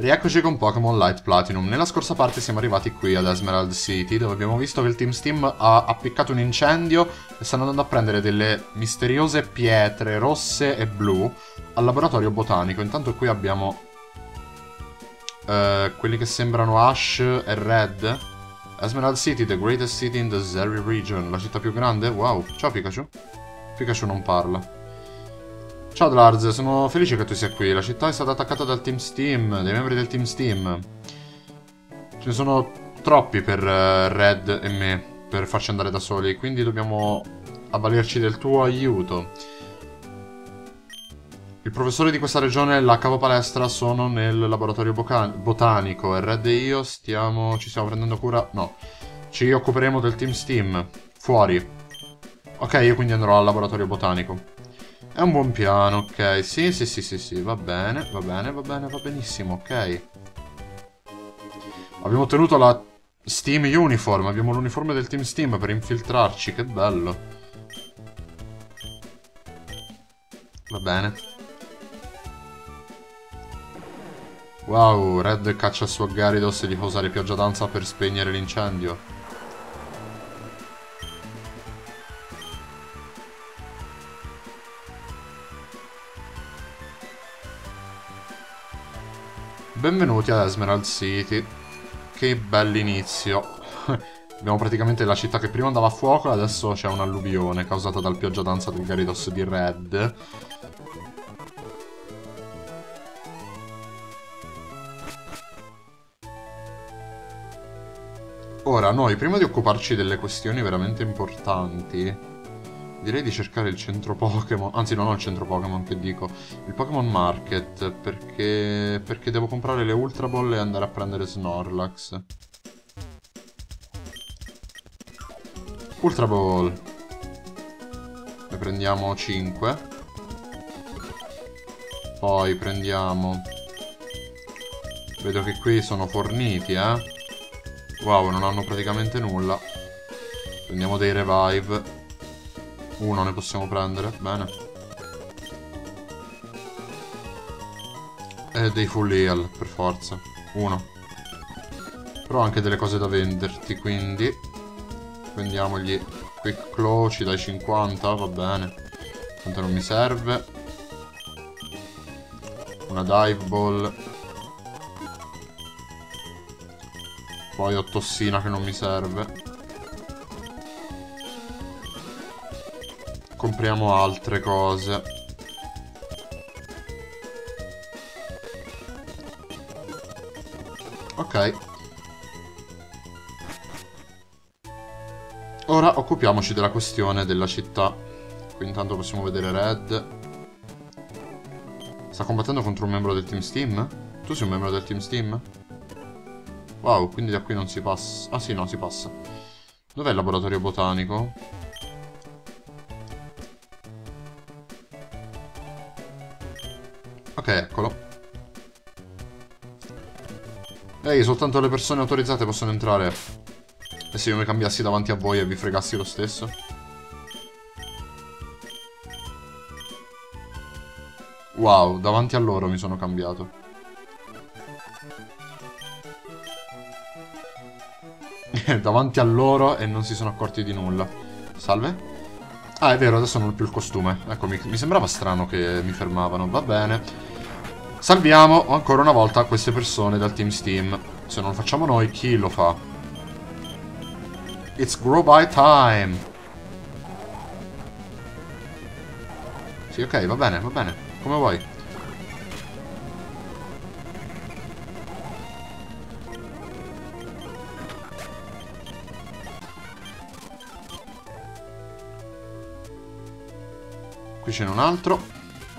Rieccoci con Pokémon Light Platinum. Nella scorsa parte siamo arrivati qui ad Emerald City, dove abbiamo visto che il Team Steam ha appiccato un incendio e stanno andando a prendere delle misteriose pietre rosse e blu al laboratorio botanico. Intanto qui abbiamo quelli che sembrano Ash e Red. Emerald City, the greatest city in the Zeri region. La città più grande? Wow. Ciao Pikachu. Pikachu non parla. Ciao Dlarz, sono felice che tu sia qui. La città è stata attaccata dal Team Steam, dai membri del Team Steam. Ce ne sono troppi per Red e me, per farci andare da soli, quindi dobbiamo avvalerci del tuo aiuto. Il professore di questa regione e la capopalestra sono nel laboratorio botanico e Red e io ci stiamo prendendo cura... No, ci occuperemo del Team Steam. Fuori. Ok, io quindi andrò al laboratorio botanico. È un buon piano, ok. Sì, va bene, va benissimo, ok. Abbiamo ottenuto la Steam Uniform, abbiamo l'uniforme del Team Steam per infiltrarci, che bello. Va bene. Wow, Red caccia il suo Gyarados e gli fa usare pioggia danza per spegnere l'incendio. Benvenuti ad Emerald City. Che bell'inizio. Abbiamo praticamente la città che prima andava a fuoco e adesso c'è un'alluvione causata dal pioggia danza del Gyarados di Red. Ora, noi, prima di occuparci delle questioni veramente importanti, direi di cercare il centro Pokémon. Anzi, non ho il centro Pokémon, che dico. Il Pokémon Market, perché devo comprare le Ultra Ball e andare a prendere Snorlax. Ultra Ball. Ne prendiamo 5. Poi prendiamo... Vedo che qui sono forniti, Wow, non hanno praticamente nulla. Prendiamo dei Revive. Uno ne possiamo prendere, bene. E dei Full Heal, per forza. Uno. Però ho anche delle cose da venderti, quindi prendiamogli Quick Claw, ci dai 50, va bene. Tanto non mi serve. Una Dive Ball. Poi ho Tossina che non mi serve. Compriamo altre cose. Ok. Ora occupiamoci della questione della città. Qui intanto possiamo vedere Red. Sta combattendo contro un membro del Team Steam? Tu sei un membro del Team Steam? Wow, quindi da qui non si passa. Ah sì, no, si passa. Dov'è il laboratorio botanico? Ok, eccolo. Ehi, soltanto le persone autorizzate possono entrare. E se io mi cambiassi davanti a voi e vi fregassi lo stesso? Wow, davanti a loro mi sono cambiato. Davanti a loro e non si sono accorti di nulla. Salve? Ah, è vero, adesso non ho più il costume. Ecco, mi sembrava strano che mi fermavano. Va bene. Salviamo ancora una volta queste persone dal Team Steam. Se non lo facciamo noi, chi lo fa? It's grow by time. Sì, ok, va bene, come vuoi. Qui ce n'è un altro.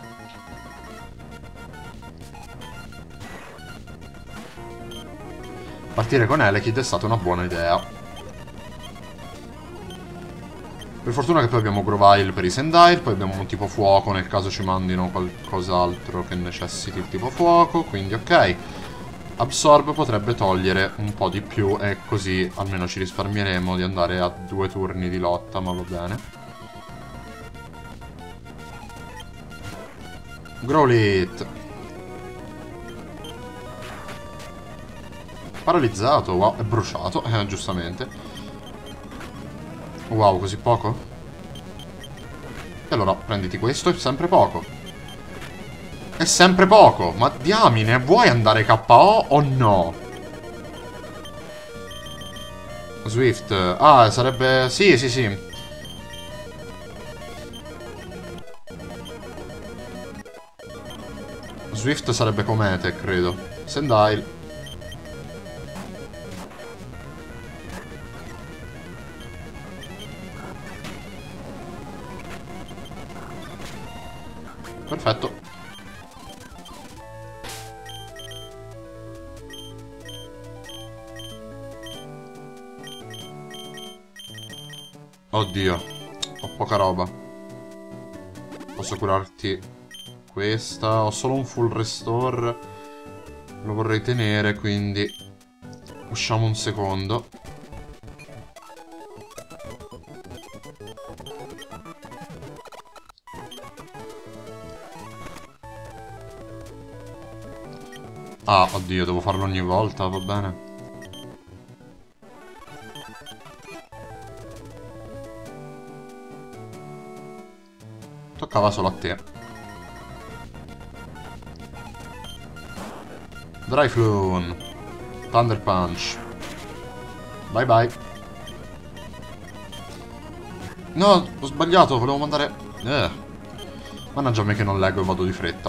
Partire con Elekid è stata una buona idea. Per fortuna che poi abbiamo Grovyle per i Sendile, poi abbiamo un tipo fuoco nel caso ci mandino qualcos'altro che necessiti il tipo fuoco, quindi ok. Absorb potrebbe togliere un po' di più e così almeno ci risparmieremo di andare a 2 turni di lotta, ma va bene. Growlithe. Paralizzato, wow, è bruciato, giustamente. Wow, così poco? E allora prenditi questo, è sempre poco. È sempre poco, ma diamine, vuoi andare KO o no? Swift, ah, sarebbe... Sì, sì, sì. Swift sarebbe Comete, credo. Sendile. Perfetto. Oddio, ho poca roba. Posso curarti questa? Ho solo un full restore. Lo vorrei tenere, quindi usciamo un secondo. Ah, oddio, devo farlo ogni volta, va bene. Toccava solo a te. Dryflune. Thunder Punch. Bye bye. No, ho sbagliato, volevo mandare... Mannaggia a me che non leggo e vado di fretta.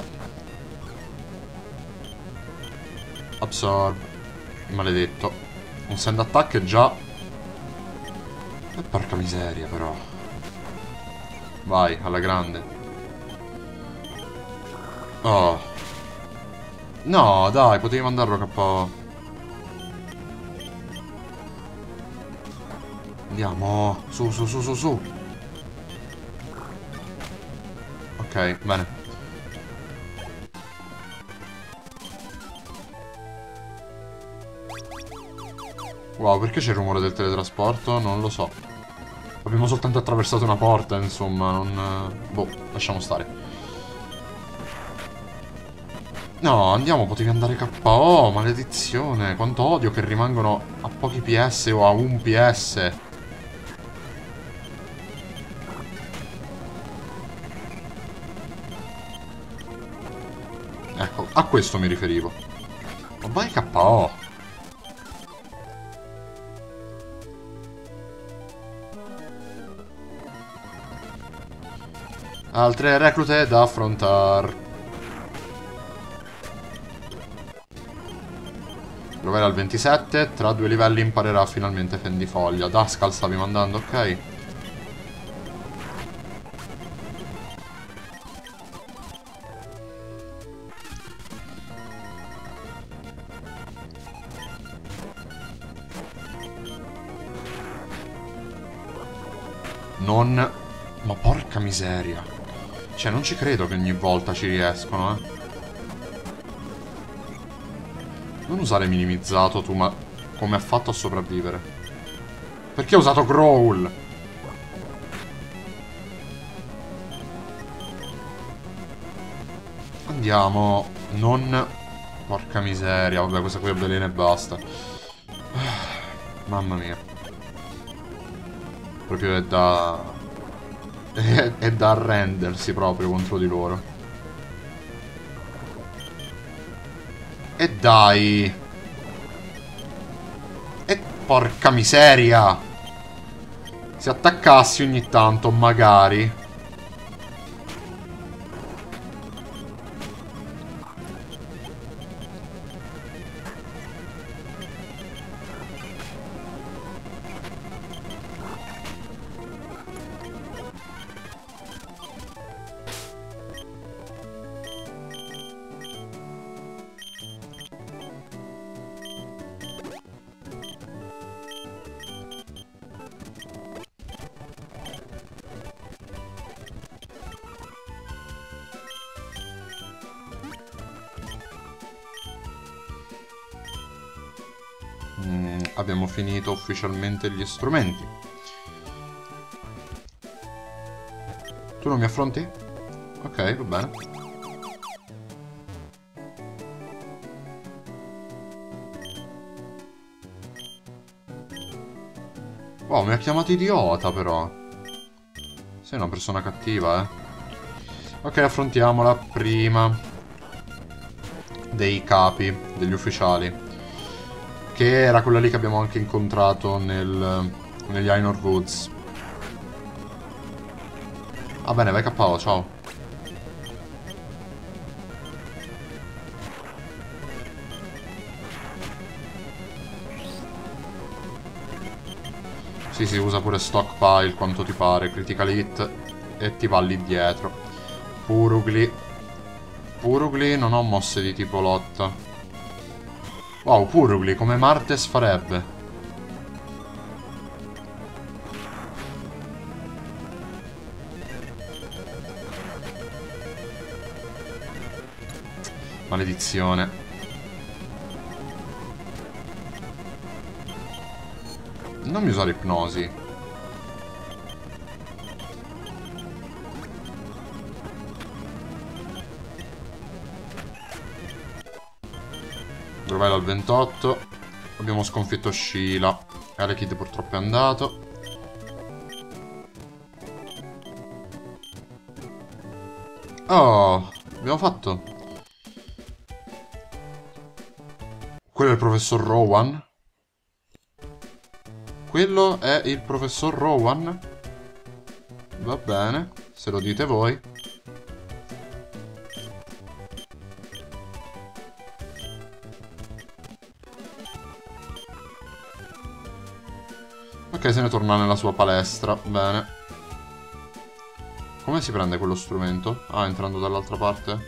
Absorb. Maledetto. Un send attack è già... porca miseria però. Vai, alla grande. Oh. No, dai, potevi mandarlo KO. Andiamo. Su, su, su, su, su. Ok, bene. Wow, perché c'è il rumore del teletrasporto? Non lo so. Abbiamo soltanto attraversato una porta, insomma, non... Boh, lasciamo stare. No, andiamo, potevi andare KO, maledizione. Quanto odio che rimangono a pochi PS o a un PS. Ecco, a questo mi riferivo. Ma vai KO. Altre reclute da affrontare. Proverà al 27, tra 2 livelli imparerà finalmente Fendifoglia. Duskull stavi mandando, ok. Non... Ma porca miseria. Cioè, non ci credo che ogni volta ci riescono, Non usare minimizzato tu, ma come ha fatto a sopravvivere? Perché ha usato Growl? Andiamo. Non... Porca miseria. Vabbè, questa qui è veleno e basta. Mamma mia. Proprio è da... è da arrendersi proprio contro di loro. E dai. E porca miseria. Se attaccassi ogni tanto, magari. Abbiamo finito ufficialmente gli strumenti. Tu non mi affronti? Ok, va bene. Wow, mi ha chiamato idiota però. Sei una persona cattiva, eh. Ok, affrontiamola prima dei capi, degli ufficiali. Che era quella lì che abbiamo anche incontrato negli Ainur Woods. Va bene, vai KO, ciao. Sì, usa pure stockpile quanto ti pare. Critical hit e ti va lì dietro. Purugly. Purugly non ho mosse di tipo lotta. Wow, Purugly come Martes farebbe. Maledizione. Non mi usare ipnosi. Grovella al 28. Abbiamo sconfitto Sheila. Alekid purtroppo è andato. Oh, abbiamo fatto. Quello è il professor Rowan. Quello è il professor Rowan. Va bene, se lo dite voi. Ok, se ne torna nella sua palestra. Bene. Come si prende quello strumento? Ah, entrando dall'altra parte?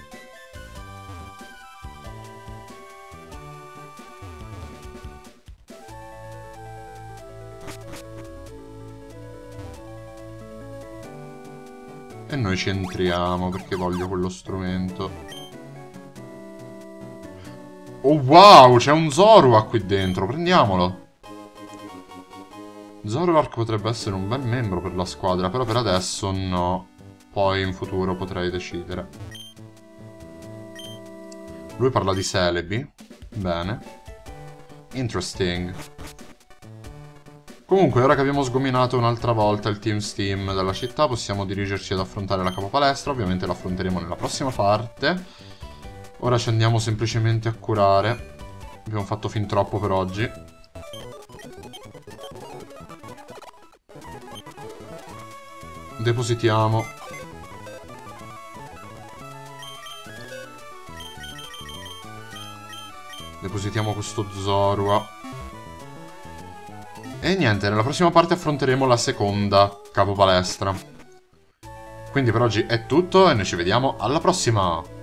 E noi ci entriamo perché voglio quello strumento. Oh wow, c'è un Zoroark qui dentro, prendiamolo. Zoroark potrebbe essere un bel membro per la squadra, però per adesso no. Poi in futuro potrei decidere. Lui parla di Celebi. Bene. Interesting. Comunque, ora che abbiamo sgominato un'altra volta il Team Steam della città, possiamo dirigerci ad affrontare la capopalestra. Ovviamente l'affronteremo nella prossima parte. Ora ci andiamo semplicemente a curare. Abbiamo fatto fin troppo per oggi. Depositiamo. Depositiamo questo Zorua. E niente, nella prossima parte affronteremo la seconda capopalestra. Quindi per oggi è tutto e noi ci vediamo alla prossima!